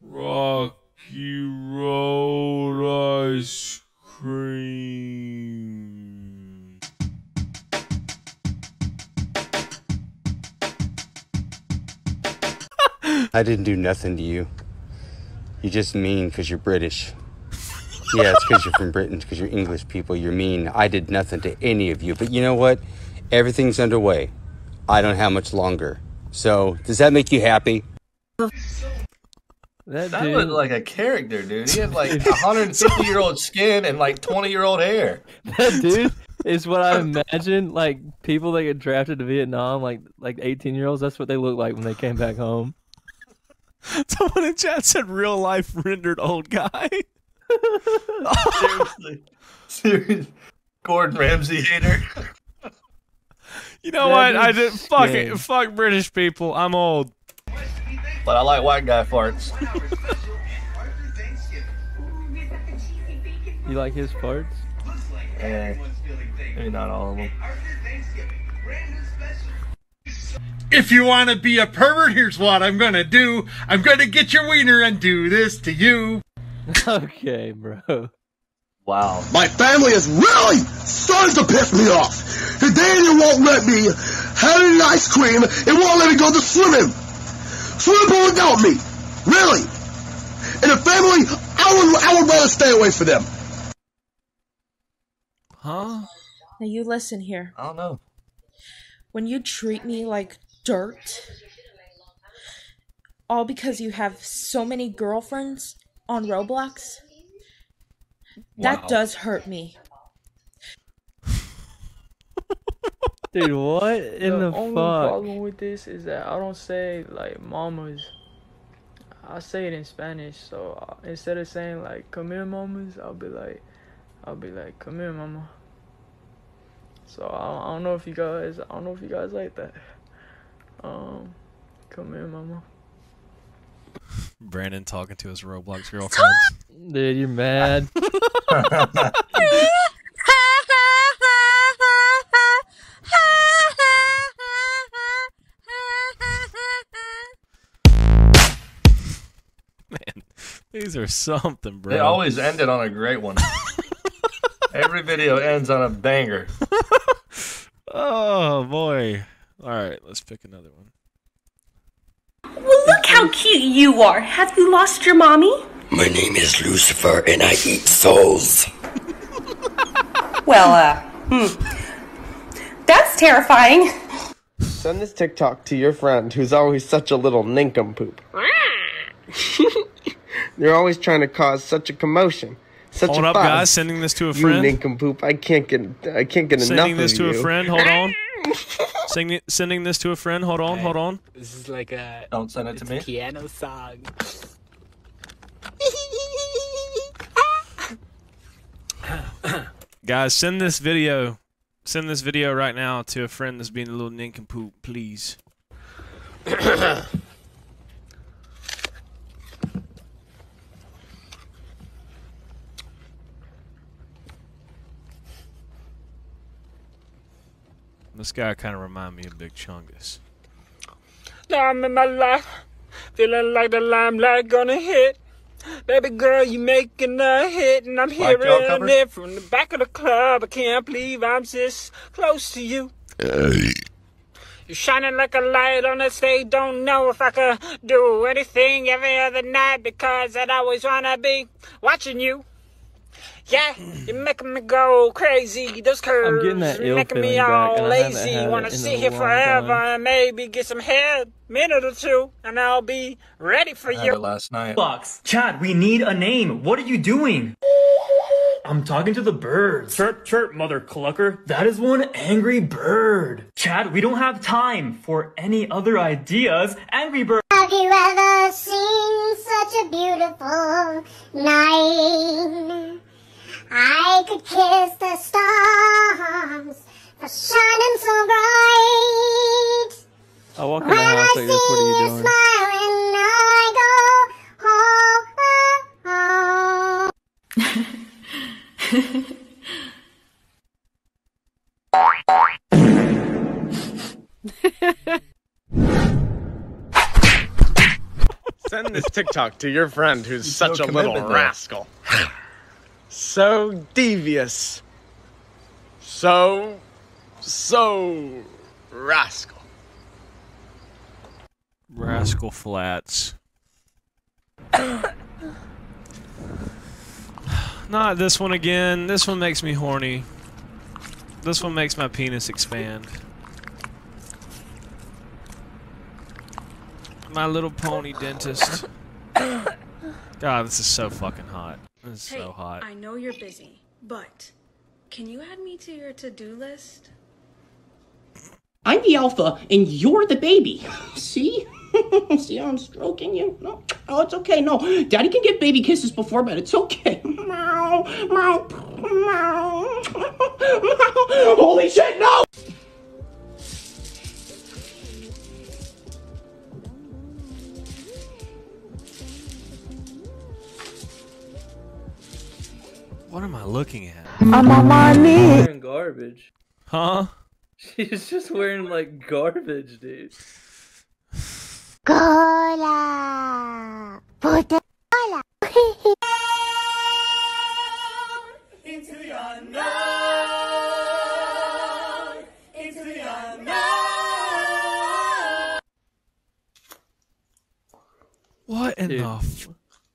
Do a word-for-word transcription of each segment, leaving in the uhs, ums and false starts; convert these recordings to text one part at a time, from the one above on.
Rocky Road ice cream. I didn't do nothing to you. You're just mean because you're British. Yeah, it's because you're from Britain, because you're English people. You're mean. I did nothing to any of you. But you know what? Everything's underway. I don't have much longer. So, does that make you happy? That, that dude looked like a character, dude. He had like a one hundred fifty year old skin and like twenty year old hair. That dude is what I imagine. Like people that get drafted to Vietnam, like like eighteen year olds. That's what they look like when they came back home. Someone in chat said real life rendered old guy. Seriously. Seriously. Gordon Ramsay hater. You know that what? I did fuck it. Fuck British people. I'm old. But I like white guy farts. You like his farts? Eh, maybe not all of them. If you want to be a pervert, here's what I'm gonna do. I'm gonna get your wiener and do this to you. Okay, bro. Wow. My family is really starting to piss me off. The Daniel won't let me have any ice cream. It won't let me go to swimming. Swimming pool without me. Really. And the family, I would, I would rather stay away from them. Huh? Now you listen here. I don't know. When you treat me like dirt, all because you have so many girlfriends on Roblox, that Wow. does hurt me. Dude, what in the, the only fuck? problem with this is that I don't say like mamas. I say it in Spanish, so uh, instead of saying like "come here, mamas," I'll be like, I'll be like, "come here, mama." So I, I don't know if you guys, I don't know if you guys like that. Um, come here, mama. Brandon talking to his Roblox girlfriends. Dude, you're mad. Man, these are something, bro. They always ended on a great one. Every video ends on a banger. Oh boy. All right, let's pick another one. Well, look how cute you are. Have you lost your mommy? My name is Lucifer and I eat souls. Well, uh, hmm. That's terrifying. Send this TikTok to your friend who's always such a little nincompoop. They're always trying to cause such a commotion. Such Hold a up, fuss. guys. Sending this to a You friend. nincompoop. I can't get I can't get Sending enough this of to you. a friend. Hold on. Sending sending this to a friend. Hold on. Hold on. This is like a Don't send it to me. piano song. Guys, send this video. Send this video right now to a friend that's being a little nincompoop, please. This guy kind of remind me of Big Chungus. Now I'm in my life, feeling like the limelight gonna hit. Baby girl, you making a hit, and I'm Black Girl hearing cover? it from the back of the club. I can't believe I'm this close to you. You're shining like a light on the stage. Don't know if I could do anything every other night because I'd always wanna be watching you. Yeah, you're making me go crazy. Those curves getting that ill making me feeling back, all and I haven't lazy. had Wanna it in sit a here long forever time. and maybe get some head, minute or two, and I'll be ready for I had you. it last night. Box. Chad, we need a name. What are you doing? I'm talking to the birds. Chirp, chirp, mother clucker. That is one angry bird. Chad, we don't have time for any other ideas. Angry bird. Have you ever seen such a beautiful night? I could kiss the stars for shining so bright. I walk in the house like this. What are you doing? Smiling, I go, oh, oh, oh. Send Send this TikTok to your friend who's He's such so a little committed, though. rascal. So devious. So, so rascal. Rascal Flats. Not this one again. This one makes me horny. This one makes my penis expand. My Little Pony dentist. God, this is so fucking hot. This is Hey, so hot. I know you're busy, but can you add me to your to-do list? I'm the alpha and you're the baby. See? See how I'm stroking you? No. Oh, it's okay. No. Daddy can get baby kisses before bed. It's okay. Meow, meow, meow. Holy shit, no! What am I looking at? I'm on my knees. Wearing garbage. Huh? She's just wearing like garbage, dude. Cola. Puta cola. Into the unknown. Into the unknown. What in the f-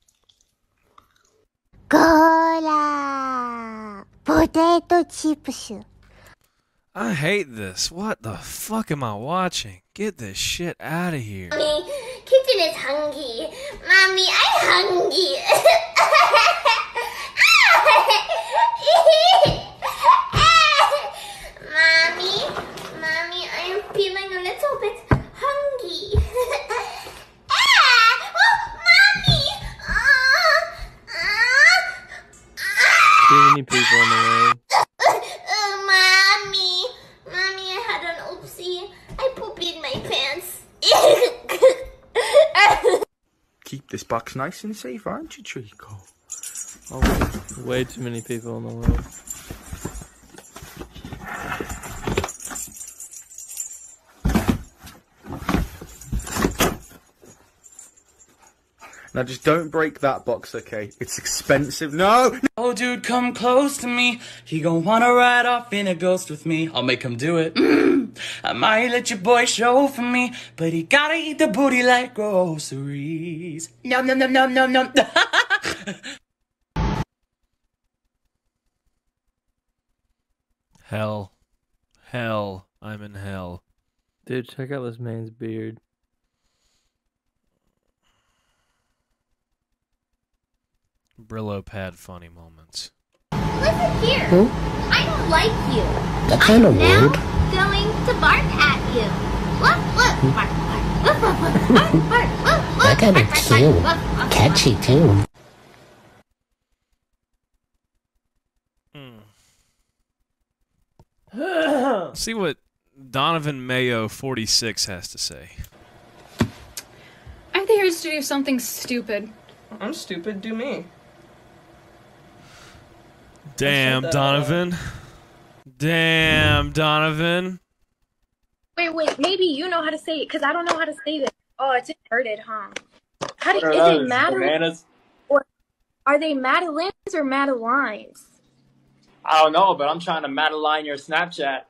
Cola. Potato chips. I hate this. What the fuck am I watching? Get this shit out of here. Mommy, kitchen is hungry. Mommy, I'm hungry. Mommy, Mommy, I'm feeling a little bit hungry. Ah! Oh, Mommy! Too many people in the way. Oh, Mommy. Mommy, I had an oopsie. I pooped in my pants. Keep this box nice and safe, aren't you, Trico? Oh, way too many people in the way. Now just don't break that box, okay? It's expensive. No! Oh, dude, come close to me. He gon' wanna ride off in a ghost with me. I'll make him do it. Mm. I might let your boy show for me, but he gotta eat the booty like groceries. Nom nom nom nom nom nom. Hell. Hell. I'm in hell. Dude, check out this man's beard. Brillo pad funny moments. Listen here. Hmm? I don't like you. That's kind of I'm now rude. going to bark at you. Look, look, bark, bark, look, look, look, bark, bark, look, look, That kind of bark, bark, cute. bark, look, look, Catchy, too. See what Donovan Mayo forty-six has to say. I'm here to do something stupid. I'm stupid, do me. Damn, that, Donovan. Damn, Donovan. Wait, wait, maybe you know how to say it, because I don't know how to say this. Oh, it's inverted, huh? How do, What are is it those, Madeline? bananas? Or are they Madelines or Madelines? I don't know, but I'm trying to Madeline your Snapchat.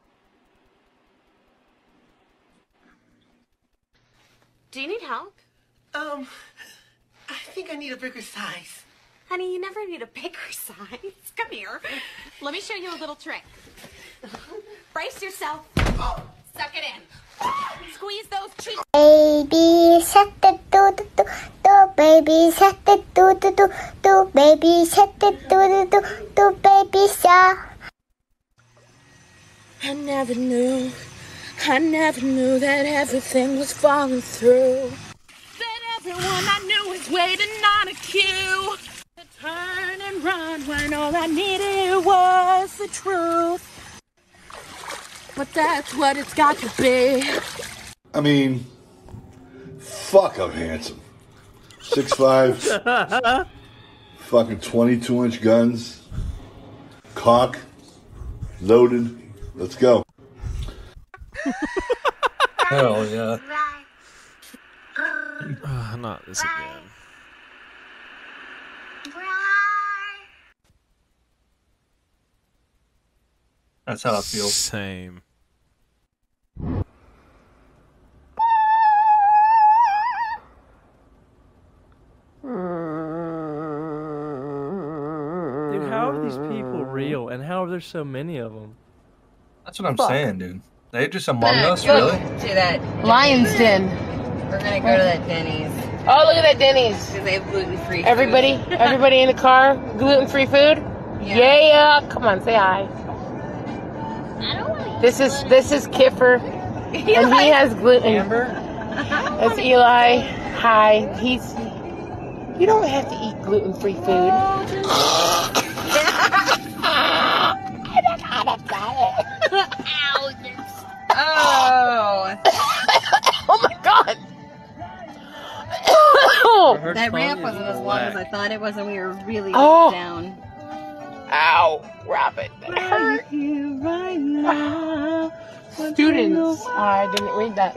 Do you need help? Um, I think I need a bigger size. Honey, you never need a bigger size. Come here. Let me show you a little trick. Brace yourself. Suck it in. Squeeze those cheeks. Baby shark do do do do, baby shark do do do do do, baby shark do do do do, baby shark. I never knew, I never knew that everything was falling through. That everyone I knew was waiting on a cue to turn and run when all I needed was the truth. But that's what it's got to be. I mean, fuck, I'm handsome. six five, fucking twenty-two inch guns, cock, loaded. Let's go. Hell yeah. Uh, not this again. That's how I feel. Same. Dude, how are these people real, and how are there so many of them? That's what I'm Fuck. saying, dude. They're just among Gonna us, go really? To that Lion's Den. We're gonna go to that Denny's. Oh, look at that Denny's. Because they have gluten-free Everybody, food. everybody in the car, gluten-free food. Yeah. Yeah, come on, say hi. This is this is Kiffer, and he has gluten. Amber. That's Eli. Hi. He's. You don't have to eat gluten-free food. Oh. Oh my God. That ramp wasn't as long as I thought it was, and we were really Oh. down. Ow, Robin, that hurt. Students. Oh, I didn't read that.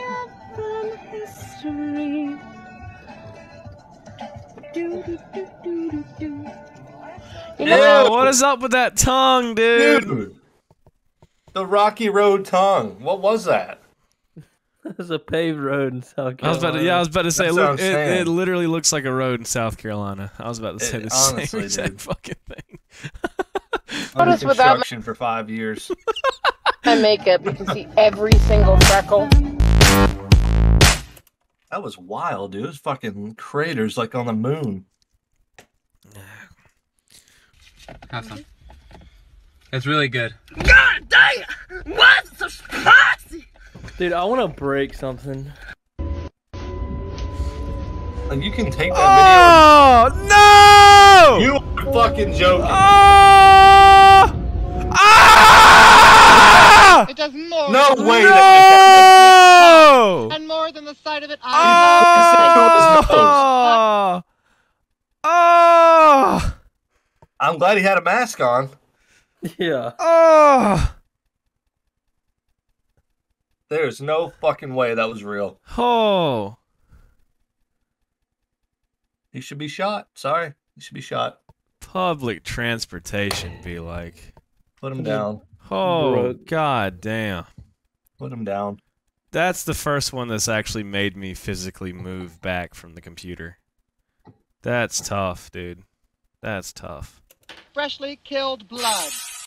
You know, what is up with that tongue, dude? Dude. The Rocky Road tongue. What was that? There's a paved road in South Carolina. I was about to, yeah, I was about to say, That's look, what I'm it, saying. it literally looks like a road in South Carolina. I was about to say It the honestly same exact did. fucking thing. Under Notice without construction for five years. my makeup, you can see every single freckle. That was wild, dude. It was fucking craters like on the moon. Have some. It's really good. God dang! What's so spicy? Dude, I want to break something. And you can take that video. Oh, no! You are fucking joking. Ah! Ah! It does more. No than way the No! and more than the sight of it. Oh! Oh! I'm glad he had a mask on. Yeah. Oh! There's no fucking way that was real. Oh! He should be shot. Sorry. He should be shot. Public transportation be like. Put him down. Oh, Broke. god damn. Put him down. That's the first one that's actually made me physically move back from the computer. That's tough, dude. That's tough. Freshly killed blood.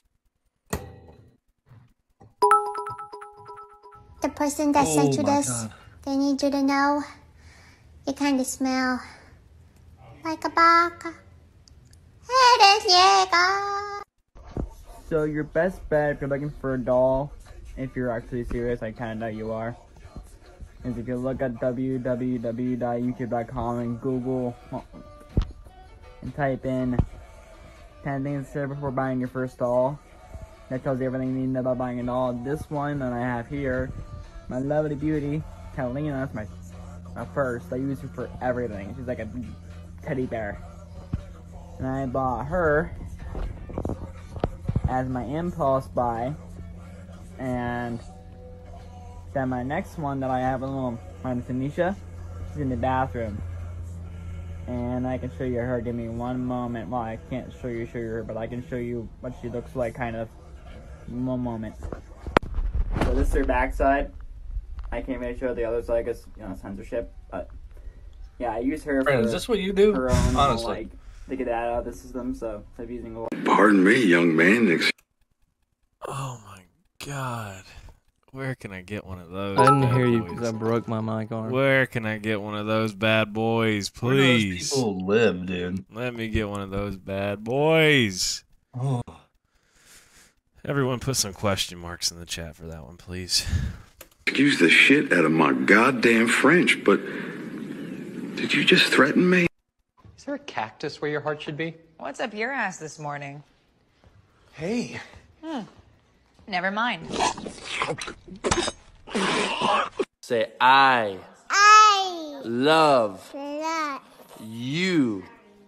The person that Oh sent you my this, God. they need you to know you kind of smell like a baka. Eres llega. So your best bet if you're looking for a doll, if you're actually serious, I kind of know you are, is if you look at w w w dot youtube dot com and Google and type in ten things to consider before buying your first doll. That tells you everything you need to know about buying a doll. This one that I have here, my lovely beauty, Catalina, that's my, my first. I use her for everything. She's like a teddy bear. And I bought her as my impulse buy. And then my next one that I have, a little, my Tanisha, she's in the bathroom. And I can show you her. Give me one moment. Well, I can't show you, show you her, but I can show you what she looks like, kind of. One moment. So this is her backside. I can't really show the other side because, you know, censorship. But yeah, I use her Brandon, for is this what you do? her own, Honestly. like, to get that out of the system. So I'm using a Pardon me, young man. Oh my god. Where can I get one of those? I didn't bad hear you boys? because I broke my mic arm. Where can I get one of those bad boys, Where do those please? people live, dude? Let me get one of those bad boys. Oh. Everyone put some question marks in the chat for that one, please. Excuse the shit out of my goddamn French, but did you just threaten me? Is there a cactus where your heart should be? What's up your ass this morning? Hey. Hmm. Never mind. Say, I, I love love you.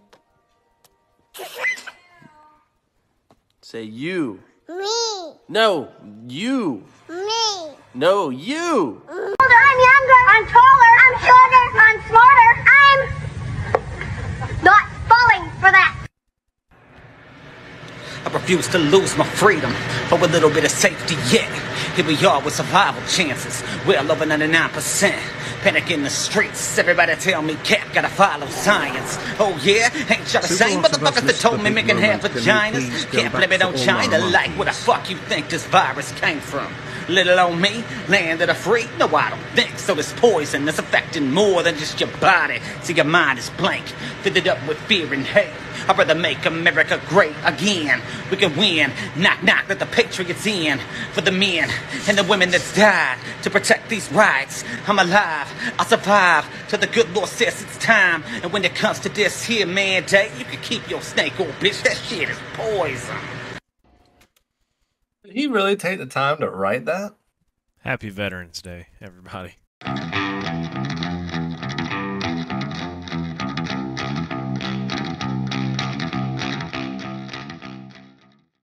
Say, you. me. No, you. Me. No, you. Older, I'm younger, I'm taller, I'm shorter, I'm smarter, I'm not falling for that. I prefer refuse to lose my freedom for a little bit of safety yet. Here we are with survival chances, well over ninety-nine percent. Panic in the streets, everybody tell me Cap gotta follow science. Oh yeah, ain't y'all the same motherfuckers that told me making hair vaginas? Can't blame it on China, like where the fuck you think this virus came from? Little on me, land of the free? No, I don't think so. This poison that's affecting more than just your body. See, your mind is blank, fitted up with fear and hate. I'd rather make America great again. We can win, knock knock, let the patriots in. For the men and the women that's died to protect these rights. I'm alive, I'll survive till the good Lord says it's time. And when it comes to this here mandate, you can keep your snake, old bitch. That shit is poison. Did he really take the time to write that? Happy Veterans Day, everybody.